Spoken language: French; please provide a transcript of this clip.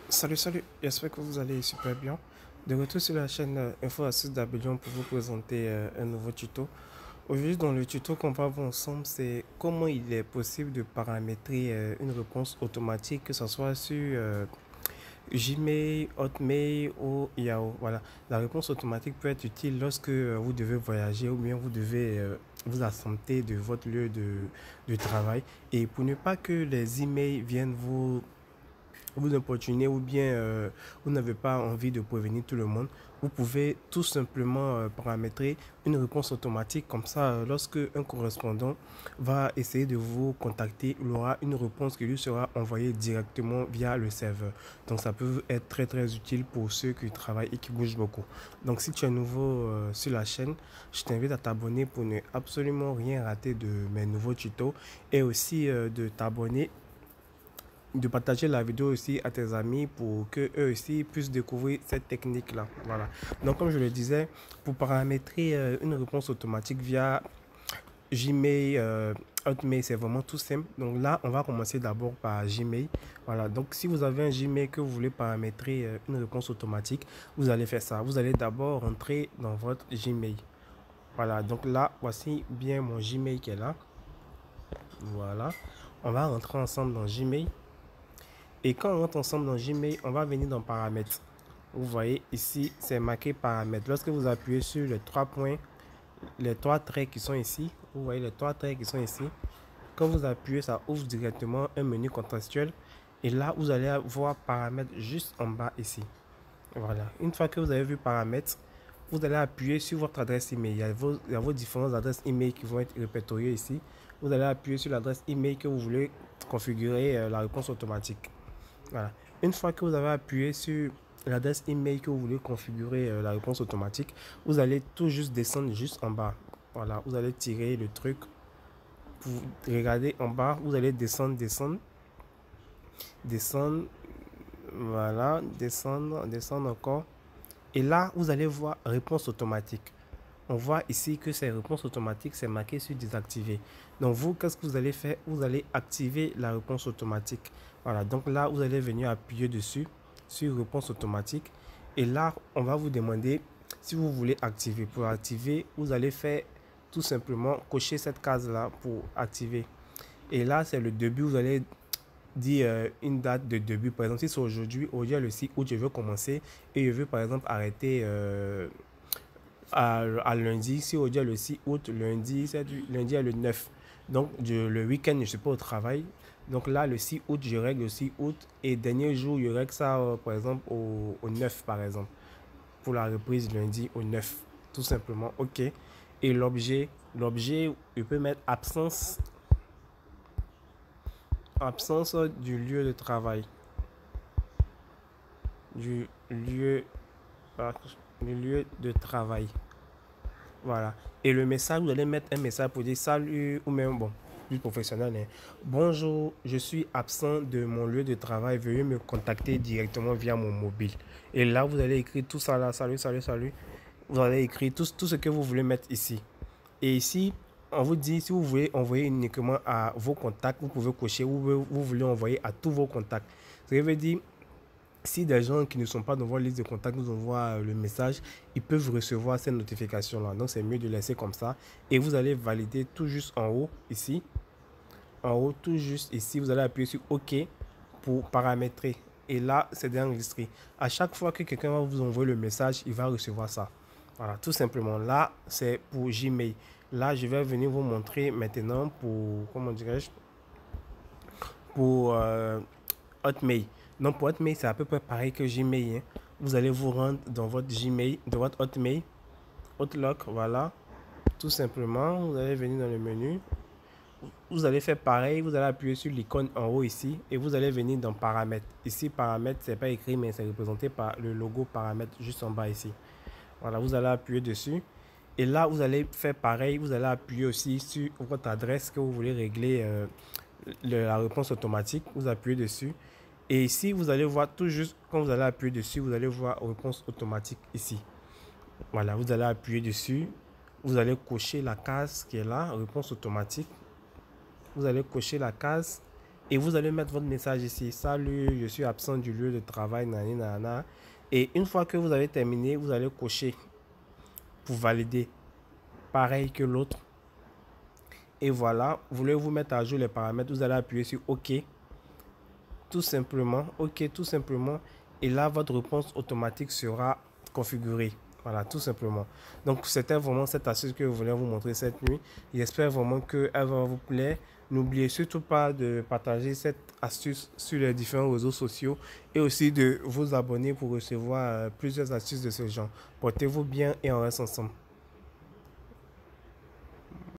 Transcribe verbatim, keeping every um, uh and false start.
Salut, salut, j'espère que vous allez super bien. De retour sur la chaîne euh, Info Astuces d'Abelion pour vous présenter euh, un nouveau tuto. Aujourd'hui, dans le tuto qu'on va voir ensemble, c'est comment il est possible de paramétrer euh, une réponse automatique, que ce soit sur euh, Gmail, Hotmail ou Yahoo. Voilà, la réponse automatique peut être utile lorsque euh, vous devez voyager ou bien vous devez euh, vous absenter de votre lieu de, de travail. Et pour ne pas que les emails viennent vous vous importunez ou bien euh, vous n'avez pas envie de prévenir tout le monde, vous pouvez tout simplement euh, paramétrer une réponse automatique. Comme ça, euh, lorsque un correspondant va essayer de vous contacter, il aura une réponse qui lui sera envoyée directement via le serveur. Donc ça peut être très très utile pour ceux qui travaillent et qui bougent beaucoup. Donc si tu es nouveau euh, sur la chaîne, je t'invite à t'abonner pour ne absolument rien rater de mes nouveaux tutos et aussi euh, de t'abonner, de partager la vidéo aussi à tes amis pour que eux aussi puissent découvrir cette technique là. Voilà, donc comme je le disais, pour paramétrer euh, une réponse automatique via Gmail, euh, Hotmail, c'est vraiment tout simple. Donc là, on va commencer d'abord par Gmail. Voilà, donc si vous avez un Gmail que vous voulez paramétrer euh, une réponse automatique, vous allez faire ça. Vous allez d'abord rentrer dans votre Gmail. Voilà, donc là, voici bien mon Gmail qui est là. Voilà, on va rentrer ensemble dans Gmail. Et quand on rentre ensemble dans Gmail, on va venir dans paramètres. Vous voyez ici, c'est marqué paramètres. Lorsque vous appuyez sur les trois points, les trois traits qui sont ici, vous voyez les trois traits qui sont ici. Quand vous appuyez, ça ouvre directement un menu contextuel. Et là, vous allez voir paramètres juste en bas ici. Voilà. Une fois que vous avez vu paramètres, vous allez appuyer sur votre adresse email. Il y a vos, il y a vos différentes adresses email qui vont être répertoriées ici. Vous allez appuyer sur l'adresse email que vous voulez configurer euh, la réponse automatique. Voilà. Une fois que vous avez appuyé sur l'adresse email que vous voulez configurer euh, la réponse automatique, vous allez tout juste descendre juste en bas. Voilà, vous allez tirer le truc. Pour regarder en bas, vous allez descendre, descendre, descendre. Voilà, descendre, descendre encore. Et là, vous allez voir réponse automatique. On voit ici que ces réponses automatiques, c'est marqué sur désactiver. Donc vous, qu'est-ce que vous allez faire? Vous allez activer la réponse automatique. Voilà, donc là, vous allez venir appuyer dessus, sur réponse automatique. Et là, on va vous demander si vous voulez activer. Pour activer, vous allez faire tout simplement cocher cette case-là pour activer. Et là, c'est le début. Vous allez dire euh, une date de début. Par exemple, si c'est aujourd'hui, aujourd'hui le six août, je veux commencer et je veux par exemple arrêter euh, à, à lundi. Si aujourd'hui le six août, lundi, c'est du lundi à le neuf. Donc je, le week-end, je ne suis pas au travail. Donc là, le six août, je règle le six août. Et dernier jour, je règle ça, euh, par exemple, au, au neuf, par exemple. Pour la reprise lundi au neuf. Tout simplement, OK. Et l'objet, l'objet, je peux mettre absence, absence du lieu de travail. Du lieu, ah, du lieu de travail. Voilà. Et le message, vous allez mettre un message pour dire salut ou même, bon, plus professionnel. Hein. Bonjour, je suis absent de mon lieu de travail. Veuillez me contacter directement via mon mobile. Et là, vous allez écrire tout ça là. Salut, salut, salut. Vous allez écrire tout, tout ce que vous voulez mettre ici. Et ici, on vous dit, si vous voulez envoyer uniquement à vos contacts, vous pouvez cocher ou vous, vous voulez envoyer à tous vos contacts. Ce qui veut dire, si des gens qui ne sont pas dans votre liste de contacts nous envoient le message, ils peuvent recevoir ces notifications-là. Donc, c'est mieux de laisser comme ça. Et vous allez valider tout juste en haut, ici. En haut, tout juste ici, vous allez appuyer sur OK pour paramétrer. Et là, c'est d'enregistrer. À chaque fois que quelqu'un va vous envoyer le message, il va recevoir ça. Voilà, tout simplement. Là, c'est pour Gmail. Là, je vais venir vous montrer maintenant pour, comment dirais-je, pour euh, Hotmail. Donc pour Hotmail, c'est à peu près pareil que Gmail. Hein. Vous allez vous rendre dans votre Gmail, dans votre Hotmail, Outlook, voilà. Tout simplement, vous allez venir dans le menu. Vous allez faire pareil, vous allez appuyer sur l'icône en haut ici et vous allez venir dans paramètres. Ici, paramètres, c'est pas écrit, mais c'est représenté par le logo paramètres juste en bas ici. Voilà, vous allez appuyer dessus. Et là, vous allez faire pareil, vous allez appuyer aussi sur votre adresse que vous voulez régler euh, le, la réponse automatique. Vous appuyez dessus. Et ici, vous allez voir tout juste, quand vous allez appuyer dessus, vous allez voir réponse automatique ici. Voilà, vous allez appuyer dessus. Vous allez cocher la case qui est là, réponse automatique. Vous allez cocher la case. Et vous allez mettre votre message ici. Salut, je suis absent du lieu de travail, nani, nana. Et une fois que vous avez terminé, vous allez cocher pour valider. Pareil que l'autre. Et voilà, vous voulez vous mettre à jour les paramètres, vous allez appuyer sur OK. Tout simplement, OK, tout simplement. Et là, votre réponse automatique sera configurée. Voilà, tout simplement. Donc, c'était vraiment cette astuce que je voulais vous montrer cette nuit. J'espère vraiment qu'elle va vous plaire. N'oubliez surtout pas de partager cette astuce sur les différents réseaux sociaux et aussi de vous abonner pour recevoir euh, plusieurs astuces de ce genre. Portez-vous bien et on reste ensemble.